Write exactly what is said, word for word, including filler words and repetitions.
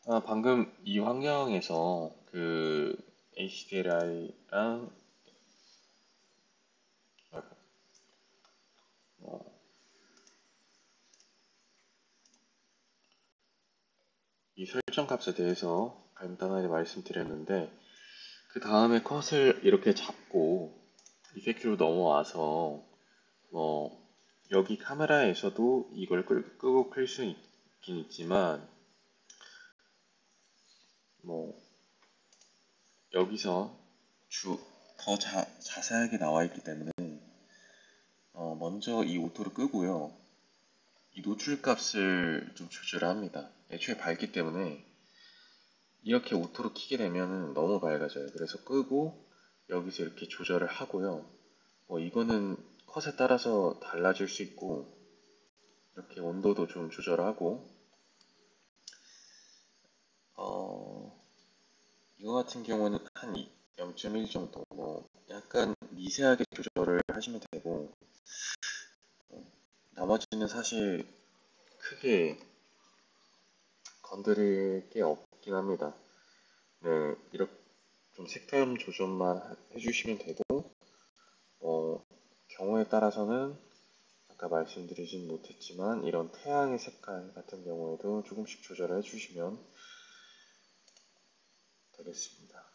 아, 방금 이 환경에서 그 에이치디엘아이랑 이 설정 값에 대해서 간단하게 말씀드렸는데, 그 다음에 컷을 이렇게 잡고 이펙트로 넘어와서 뭐 여기 카메라에서도 이걸 끌, 끄고 클 수 있긴 있지만, 뭐 여기서 주, 더 자, 자세하게 나와 있기 때문에 어, 먼저 이 오토를 끄고요. 이 노출 값을 좀 조절합니다. 애초에 밝기 때문에 이렇게 오토로 켜게 되면 너무 밝아져요. 그래서 끄고 여기서 이렇게 조절을 하고요. 뭐 이거는 컷에 따라서 달라질 수 있고, 이렇게 온도도 좀 조절하고, 어, 이거 같은 경우는 한 영 점 일 정도, 뭐 약간 미세하게 조절을 하시면 되고, 나머지는 사실 크게 건드릴 게 없긴 합니다. 네, 이렇게 좀 색감 조절만 하- 해주시면 되고, 어, 경우에 따라서는 아까 말씀드리진 못했지만 이런 태양의 색깔 같은 경우에도 조금씩 조절해 주시면 되겠습니다.